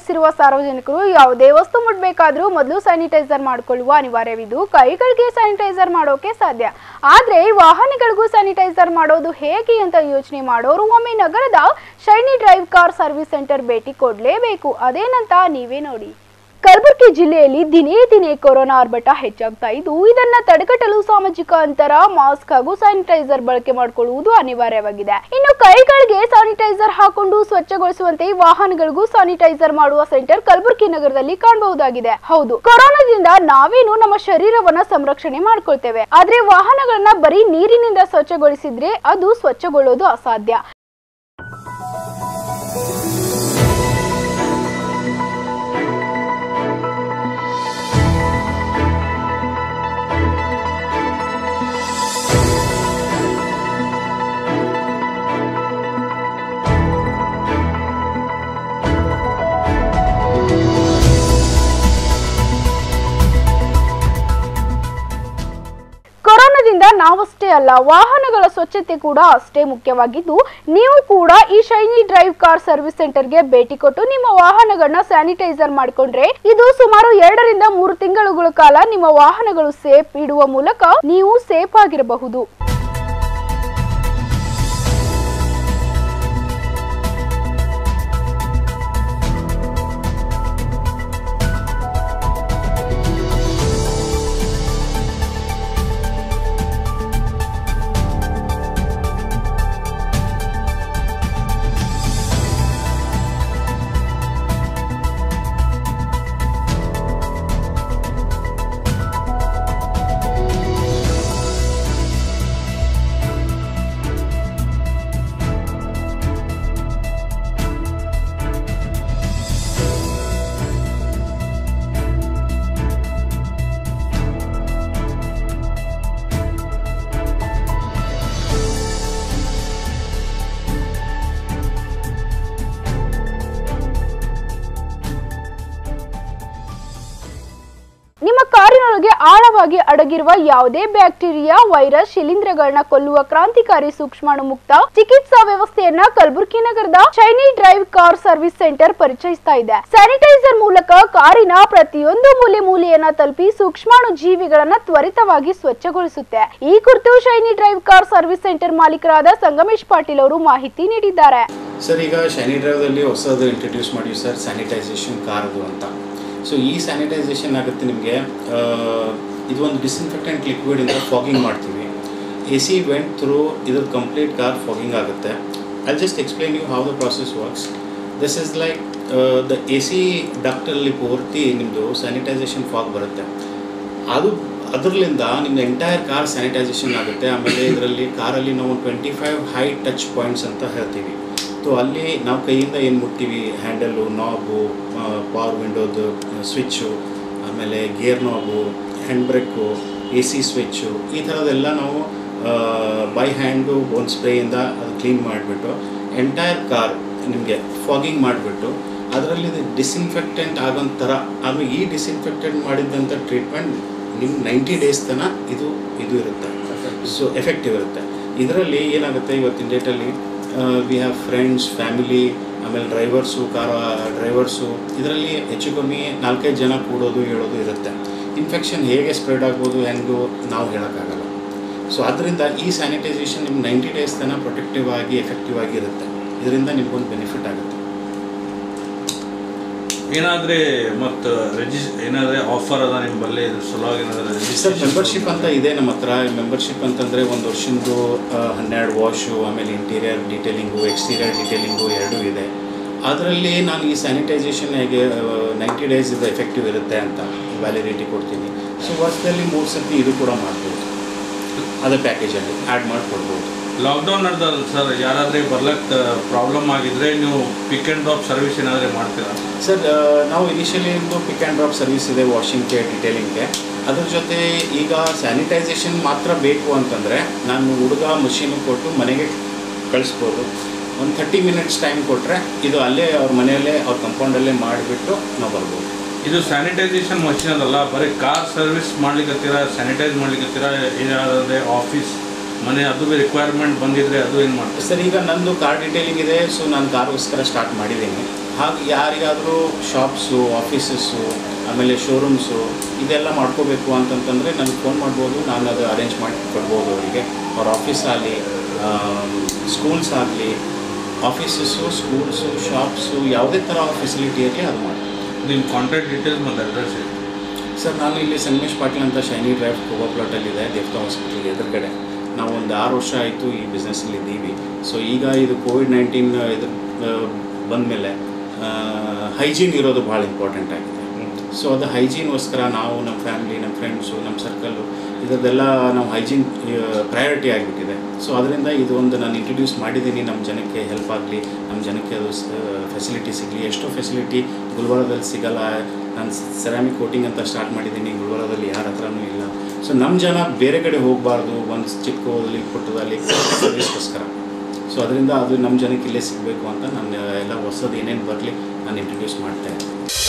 ವಯಸ್ಸಿರುವ ಸಾರ್ವಜನಿಕರು ಯಾವುದೇ ವಸ್ತು ಮುಟ್ಟಬೇಕಾದರೂ ಮೊದಲು ಸ್ಯಾನಿಟೈಸರ್ ಮಾಡಿಕೊಳ್ಳುವ ಅನಿವಾರ್ಯವಿದ್ದು ಕೈಗಳಿಗೆ ಸ್ಯಾನಿಟೈಸರ್ ಮಾಡೋಕೆ ಸಾಧ್ಯ. ಆದರೆ ವಾಹನಗಳಿಗೂ ಸ್ಯಾನಿಟೈಸರ್ ಮಾಡೋದು ಹೇಗೆ ಅಂತ ಯೋಚನೆ ಮಾಡೋರು ಒಮ್ಮೆ ನಗರದ shiny drive car service centre ಭೇಟಿ ಕೊಡಲೇಬೇಕು. ಅದೇನಂತ ನೀವೇ ನೋಡಿ. ಕಲಬುರಗಿ ಜಿಲ್ಲೆಯಲ್ಲಿ ದಿನೇ ದಿನೇ ಕೊರೋನಾ ಆರ್ಭಟ ಹೆಚ್ಚಾಗ್ತಾ ಇದ್ದು ಇದನ್ನ ತಡೆಗಟ್ಟಲು ಸಾಮಾಜಿಕ ಅಂತರ, ಮಾಸ್ಕ್ ಹಾಗೂ ಸ್ಯಾನಿಟೈಸರ್ ಬಳಕೆ ಮಾಡಿಕೊಳ್ಳುವುದು ಅನಿವಾರ್ಯವಾಗಿದೆ. ಇನ್ನು ಕೈಗಳಿಗೆ ಸ್ಯಾನಿಟೈಸರ್ ಹಾಕೊಂಡು ಸ್ವಚ್ಛಗೊಳಿಸುವಂತೆ ವಾಹನಗಳಿಗೂ ಸ್ಯಾನಿಟೈಸರ್ ಮಾಡುವ ಸೆಂಟರ್ ಕಲಬುರಗಿ ನಗರದಲ್ಲಿ ಕಾಣಬಹುದಾಗಿದೆ. ಹೌದು, ಕೊರೋನಾದಿಂದ ನಾವೇನು ನಮ್ಮ ಶರೀರವನ್ನ ಸಂರಕ್ಷಣೆ ಮಾಡ್ಕೊಳ್ತೇವೆ, ಆದ್ರೆ ವಾಹನಗಳನ್ನ ಬರೀ ನೀರಿನಿಂದ ಸ್ವಚ್ಛಗೊಳಿಸಿದ್ರೆ ಅದು ಸ್ವಚ್ಛಗೊಳ್ಳೋದು ಅಸಾಧ್ಯ. ಕೊರೋನಾದಿಂದ ನಾವಷ್ಟೇ ಅಲ್ಲ, ವಾಹನಗಳ ಸ್ವಚ್ಛತೆ ಕೂಡ ಅಷ್ಟೇ ಮುಖ್ಯವಾಗಿದ್ದು ನೀವು ಕೂಡ ಈ ಶೈನಿ ಡ್ರೈವ್ ಕಾರ್ ಸರ್ವಿಸ್ ಸೆಂಟರ್ಗೆ ಭೇಟಿ ಕೊಟ್ಟು ನಿಮ್ಮ ವಾಹನಗಳನ್ನ ಸ್ಯಾನಿಟೈಸರ್ ಮಾಡಿಕೊಂಡ್ರೆ ಇದು ಸುಮಾರು 2 ರಿಂದ 3 ತಿಂಗಳುಗಳ ಕಾಲ ನಿಮ್ಮ ವಾಹನಗಳು ಸೇಫ್ ಇಡುವ ಮೂಲಕ ನೀವು ಸೇಫ್ ಆಗಿರಬಹುದು. ನಿಮ್ಮ ಕಾರಿನೊಳಗೆ ಆಳವಾಗಿ ಅಡಗಿರುವ ಯಾವುದೇ ಬ್ಯಾಕ್ಟೀರಿಯಾ, ವೈರಸ್, ಶಿಲೀಂಧ್ರಗಳನ್ನ ಕೊಲ್ಲುವ ಕ್ರಾಂತಿಕಾರಿ ಸೂಕ್ಷ್ಮಾಣು ಮುಕ್ತ ಚಿಕಿತ್ಸಾ ವ್ಯವಸ್ಥೆಯನ್ನ ಕಲಬುರಗಿ ನಗರದ shiny drive car service centre ಪರಿಚಯಿಸ್ತಾ ಇದೆ. ಸ್ಯಾನಿಟೈಸರ್ ಮೂಲಕ ಕಾರಿನ ಪ್ರತಿಯೊಂದು ಮೂಲೆಯನ್ನ ತಲುಪಿ ಸೂಕ್ಷ್ಮಾಣು ಜೀವಿಗಳನ್ನ ತ್ವರಿತವಾಗಿ ಸ್ವಚ್ಛಗೊಳಿಸುತ್ತೆ. ಈ ಕುರಿತು shiny drive car service centre ಮಾಲೀಕರಾದ ಸಂಗಮೇಶ್ ಪಾಟೀಲ್ ಅವರು ಮಾಹಿತಿ ನೀಡಿದ್ದಾರೆ. ಸರ್, ಈಗ ಶೈನಿ ಡ್ರೈವ್ ಅಲ್ಲಿ ಹೊಸದು ಇಂಟ್ರೊಡ್ಯೂಸ್ ಮಾಡಿ ಸರ್ ಸ್ಯಾನಿಟೈಸೇಷನ್ ಕಾರ್ದು ಅಂತ. ಸೊ ಈ ಸ್ಯಾನಿಟೈಸೇಷನ್ ಆಗುತ್ತೆ ನಿಮಗೆ, ಇದು ಒಂದು ಡಿಸ್ಇನ್ಫೆಕ್ಟೆಂಟ್ ಲಿಕ್ವಿಡಿಂದ ಫಾಗಿಂಗ್ ಮಾಡ್ತೀವಿ. AC ವೆಂಟ್ ಥ್ರೂ ಇದ್ರ ಕಂಪ್ಲೀಟ್ ಕಾರ್ ಫಾಗಿಂಗ್ ಆಗುತ್ತೆ. I just explain you how the process works. This is like the AC ಡಕ್ಟಲ್ಲಿ ಪೂರ್ತಿ ನಿಮ್ಮದು ಸ್ಯಾನಿಟೈಸೇಷನ್ ಫಾಗ್ ಬರುತ್ತೆ. ಅದರಲ್ಲಿಂದ ನಿಮ್ಮ ಎಂಟೈರ್ ಕಾರ್ ಸ್ಯಾನಿಟೈಸೇಷನ್ ಆಗುತ್ತೆ. ಆಮೇಲೆ ಇದರಲ್ಲಿ ಕಾರಲ್ಲಿ ನಾವು 25 ಹೈ ಟಚ್ ಪಾಯಿಂಟ್ಸ್ ಅಂತ ಹೇಳ್ತೀವಿ. ಸೊ ಅಲ್ಲಿ ನಾವು ಕೈಯಿಂದ ಏನು ಮುಟ್ತೀವಿ, ಹ್ಯಾಂಡಲು, ನಾಬು, ಪವರ್ ವಿಂಡೋದು ಸ್ವಿಚ್ಚು, ಆಮೇಲೆ gear knob, hand brake, AC switch, ಈ ಥರದ್ದೆಲ್ಲ ನಾವು ಬೈ ಹ್ಯಾಂಡು ಒಂದು ಸ್ಪ್ರೇಯಿಂದ ಅದು ಕ್ಲೀನ್ ಮಾಡಿಬಿಟ್ಟು ಎಂಟೈರ್ ಕಾರ್ ನಿಮಗೆ ಫಾಗಿಂಗ್ ಮಾಡಿಬಿಟ್ಟು ಅದರಲ್ಲಿ ಡಿಸ್ಇನ್ಫೆಕ್ಟೆಂಟ್ ಆಗೋಂಥ ಥರ. ಆಮೇಲೆ ಈ ಡಿಸ್ಇನ್ಫೆಕ್ಟೆಂಟ್ ಮಾಡಿದಂಥ ಟ್ರೀಟ್ಮೆಂಟ್ ನಿಮ್ಮ 90 ಡೇಸ್ ತನಕ ಇದು ಇರುತ್ತೆ. ಸೊ ಎಫೆಕ್ಟಿವ್ ಇರುತ್ತೆ. ಇದರಲ್ಲಿ ಏನಾಗುತ್ತೆ, ಇವತ್ತಿನ ಡೇಟಲ್ಲಿ ವಿ ಹ್ಯಾವ್ ಫ್ರೆಂಡ್ಸ್, ಫ್ಯಾಮಿಲಿ, ಆಮೇಲೆ ಡ್ರೈವರ್ಸು ಇದರಲ್ಲಿ ಹೆಚ್ಚು ಕಮ್ಮಿ 4-5 ಜನ ಕೂಡೋದು ಹೇಳೋದು ಇರುತ್ತೆ. ಇನ್ಫೆಕ್ಷನ್ ಹೇಗೆ ಸ್ಪ್ರೆಡ್ ಆಗ್ಬೋದು ಹೆಂಗೂ ನಾವು ಹೇಳೋಕ್ಕಾಗಲ್ಲ. ಸೊ ಆದ್ದರಿಂದ ಈ ಸ್ಯಾನಿಟೈಸೇಷನ್ ನಿಮ್ಮ 90 ಡೇಸ್ ತನಕ ಪ್ರೊಟೆಕ್ಟಿವ್ ಆಗಿ ಎಫೆಕ್ಟಿವ್ ಆಗಿ ಇರುತ್ತೆ. ಇದರಿಂದ ನಿಮ್ಗೊಂದು ಬೆನಿಫಿಟ್ ಆಗುತ್ತೆ. ಏನಾದರೆ ಮತ್ತು ಏನಾದರೆ ಆಫರ್ ಅದ ನಿಮ್ಮ ಬಲ್ಲಿ ಸಲುವಾಗಿ ಸರ್ ಮೆಂಬರ್ಶಿಪ್ ಅಂತ ಇದೆ ನಮ್ಮ ಹತ್ರ. ಮೆಂಬರ್ಶಿಪ್ ಅಂತಂದರೆ 1 ವರ್ಷದ್ದು 12 ವಾಶು, ಆಮೇಲೆ ಇಂಟೀರಿಯರ್ ಡೀಟೇಲಿಂಗು, ಎಕ್ಸ್ಟೀರಿಯರ್ ಡೀಟೇಲಿಂಗು 2 ಇದೆ. ಅದರಲ್ಲಿ ನಾನು ಈ ಸ್ಯಾನಿಟೈಸೇಷನ್ ಹೇಗೆ 90 ಡೇಸ್ ಇದು ಎಫೆಕ್ಟಿವ್ ಇರುತ್ತೆ ಅಂತ ವ್ಯಾಲಿಡಿಟಿ ಕೊಡ್ತೀನಿ. ಸೊ ವರ್ಷದಲ್ಲಿ 3 ಸರ್ತಿ ಇದು ಕೂಡ ಮಾಡ್ಬೋದು, ಅದೇ ಪ್ಯಾಕೇಜಲ್ಲಿ ಆ್ಯಡ್ ಮಾಡಿಕೊಡ್ಬೋದು. ಲಾಕ್ಡೌನ್ ನಡೆದಲ್ಲ ಸರ್, ಯಾರಾದರೆ ಬರ್ಲಕ್ಕೆ ಪ್ರಾಬ್ಲಮ್ ಆಗಿದ್ದರೆ ನೀವು ಪಿಕ್ ಆ್ಯಂಡ್ ಡ್ರಾಪ್ ಸರ್ವಿಸ್ ಏನಾದರೂ ಮಾಡ್ತೀರಾ? ಸರ್, ನಾವು ಇನಿಷಿಯಲಿ ಒಂದು ಪಿಕ್ ಆ್ಯಂಡ್ ಡ್ರಾಪ್ ಸರ್ವಿಸ್ ಇದೆ ವಾಷಿಂಗ್ಗೆ, ಡಿಟೇಲಿಂಗ್ಗೆ. ಅದ್ರ ಜೊತೆ ಈಗ ಸ್ಯಾನಿಟೈಸೇಷನ್ ಮಾತ್ರ ಬೇಕು ಅಂತಂದರೆ ನಾನು ಹುಡುಗ ಮಷೀನು ಕೊಟ್ಟು ಮನೆಗೆ ಕಳಿಸ್ಬೋದು. ಒಂದು 30 ಮಿನಿಟ್ಸ್ ಟೈಮ್ ಕೊಟ್ಟರೆ ಇದು ಅಲ್ಲೇ ಅವ್ರ ಮನೆಯಲ್ಲೇ ಅವ್ರ ಕಂಪೌಂಡಲ್ಲೇ ಮಾಡಿಬಿಟ್ಟು ನಾವು ಬರ್ಬೋದು. ಇದು ಸ್ಯಾನಿಟೈಸೇಷನ್ ಮಷೀನ್ ಅದಲ್ಲ, ಬರೀ ಕಾರ್ ಸರ್ವಿಸ್ ಮಾಡ್ಲಿಕ್ಕತ್ತೀರಾ, ಸ್ಯಾನಿಟೈಸ್ ಮಾಡ್ಲಿಕ್ಕತ್ತೀರಾ, ಏನಾದರೆ ಆಫೀಸ್ ಮನೆ ಅದು ರಿಕ್ವೈರ್ಮೆಂಟ್ ಬಂದಿದ್ರೆ ಅದು ಏನು ಮಾಡ್ತೀವಿ ಸರ್? ಈಗ ನಂದು ಕಾರ್ ಡೀಟೇಲಿಂಗ್ ಇದೆ, ಸೊ ನಾನು ಕಾರ್ಗೋಸ್ಕರ ಸ್ಟಾರ್ಟ್ ಮಾಡಿದ್ದೀನಿ. ಹಾಗೆ ಯಾರಿಗಾದರೂ ಶಾಪ್ಸು, ಆಫೀಸಸ್ಸು, ಆಮೇಲೆ ಶೋರೂಮ್ಸು ಇದೆಲ್ಲ ಮಾಡ್ಕೋಬೇಕು ಅಂತಂತಂದರೆ ನನಗೆ ಫೋನ್ ಮಾಡ್ಬೋದು, ನಾನು ಅದು ಅರೇಂಜ್ ಮಾಡಿ ಕೊಡ್ಬೋದು ಅವರಿಗೆ. ಅವ್ರ ಆಫೀಸ್ ಆಗಲಿ, ಸ್ಕೂಲ್ಸ್ ಆಗಲಿ, ಆಫೀಸಸ್ಸು, ಸ್ಕೂಲ್ಸು, ಶಾಪ್ಸು, ಯಾವುದೇ ಥರ ಫೆಸಿಲಿಟಿ ಇರಲಿ ಅದು ಮಾಡಿ. ನಿಮ್ಮ ಕಾಂಟ್ಯಾಕ್ಟ್ ಡೀಟೇಲ್ಸ್ ಮತ್ತು ಅಡ್ರೆಸ್ ಇದೆ ಸರ್? ನಾನು ಇಲ್ಲಿ ಸಂಗಮೇಶ್ ಪಾಟೀಲ್ ಅಂತ ಶೈನಿ ಡ್ರೈವ್ ಕೋವಾ ಪ್ಲಾಟಲ್ಲಿದೆ, ದೇವತಾ ಹಾಸ್ಪಿಟಲ್ ಎದುರುಗಡೆ. ನಾವು ಒಂದು 6 ವರ್ಷ ಆಯಿತು ಈ ಬಿಸ್ನೆಸ್ಸಲ್ಲಿ ಇದ್ದೀವಿ. ಸೊ ಈಗ ಇದು ಕೋವಿಡ್-19 ಇದು ಬಂದಮೇಲೆ ಹೈಜೀನ್ ಇರೋದು ಭಾಳ ಇಂಪಾರ್ಟೆಂಟ್ ಆಗಿದೆ. ಸೊ ಅದು ಹೈಜೀನ್ಗೋಸ್ಕರ ನಾವು ನಮ್ಮ ಫ್ಯಾಮಿಲಿ, ನಮ್ಮ ಫ್ರೆಂಡ್ಸು, ನಮ್ಮ ಸರ್ಕಲ್ಲು ಇದರದ್ದೆಲ್ಲ ನಾವು ಹೈಜೀನ್ ಪ್ರಯಾರಿಟಿ ಆಗಿಬಿಟ್ಟಿದೆ. ಸೊ ಅದರಿಂದ ಇದು ಒಂದು ನಾನು ಇಂಟ್ರಡ್ಯೂಸ್ ಮಾಡಿದ್ದೀನಿ, ನಮ್ಮ ಜನಕ್ಕೆ ಹೆಲ್ಪ್ ಆಗಲಿ, ನಮ್ಮ ಜನಕ್ಕೆ ಅದು ಫೆಸಿಲಿಟಿ ಸಿಗಲಿ. ಎಷ್ಟೋ ಫೆಸಿಲಿಟಿ ಗುಲ್ಬರ್ಗದಲ್ಲಿ ಸಿಗಲ್ಲ. ನಾನು ಸೆರಾಮಿಕ್ ಕೋಟಿಂಗ್ ಅಂತ ಸ್ಟಾರ್ಟ್ ಮಾಡಿದ್ದೀನಿ, ಗುಲ್ಬರ್ಗದಲ್ಲಿ ಯಾರ ಹತ್ರನೂ ಇಲ್ಲ. ಸೊ ನಮ್ಮ ಜನ ಬೇರೆ ಕಡೆ ಹೋಗಬಾರ್ದು, ಒಂದು ಚಿಕ್ಕದಲ್ಲಿ ಪುಟ್ಟದಲ್ಲಿ ಸರ್ವಿಸ್ಗೋಸ್ಕರ. ಸೊ ಅದರಿಂದ ಅದು ನಮ್ಮ ಜನಕ್ಕೆ ಇಲ್ಲೇ ಸಿಗಬೇಕು ಅಂತ ನಾನು ಎಲ್ಲ ಹೊಸದು ಏನೇನು ಬರಲಿ ನಾನು ಇಂಟ್ರಡ್ಯೂಸ್ ಮಾಡ್ತಾಯಿದ್ದೀನಿ.